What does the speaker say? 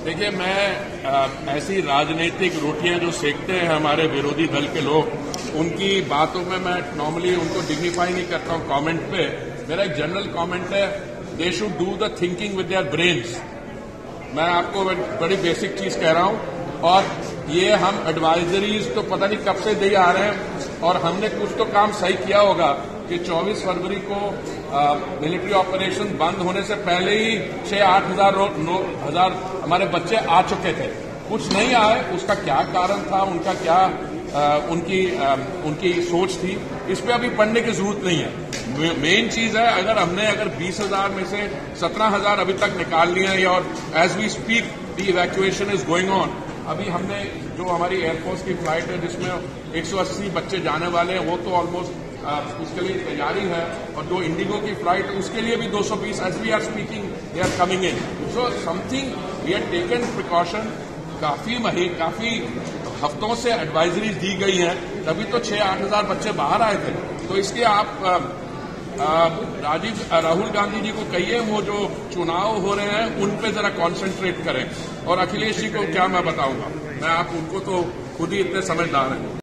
देखिए, मैं ऐसी राजनीतिक रोटियां जो सेकते हैं हमारे विरोधी दल के लोग, उनकी बातों में मैं नॉर्मली उनको डिग्निफाई नहीं करता हूं कमेंट पे। मेरा एक जनरल कमेंट है, they should do the thinking with their brains. मैं आपको बड़ी बेसिक चीज कह रहा हूं, और ये हम एडवाइजरीज तो पता नहीं कब से दे आ रहे हैं, और हमने कुछ तो काम सही किया होगा कि 24 फरवरी को मिलिट्री ऑपरेशन बंद होने से पहले ही 6-8 हजार हमारे बच्चे आ चुके थे। कुछ नहीं आए, उसका क्या कारण था, उनका क्या उनकी सोच थी, इस पे अभी पढ़ने की जरूरत नहीं है। मेन चीज है, अगर 20,000 में से 17,000 अभी तक निकाल लिए हैं, और as we speak the evacuation is going on. अभी हमने जो हमारी एयरफोर्स की फ्लाइट है जिसमें 180 बच्चे जाने वाले हैं, वो तो ऑलमोस्ट उसके लिए तैयारी है, और जो इंडिगो की फ्लाइट है उसके लिए भी 220 as we are speaking they are coming in. So something we are taken precaution. काफी हफ्तों से एडवाइजरीज दी गई हैं, तभी तो 6-8 हजार बच्चे बाहर आए थे। तो इसलिए आप राहुल गांधी जी को कहिए, वो जो चुनाव हो रहे हैं उन पे जरा कॉन्सेंट्रेट करें, और अखिलेश जी को क्या मैं बताऊंगा, मैं आप उनको तो खुद ही इतने समझदार हैं।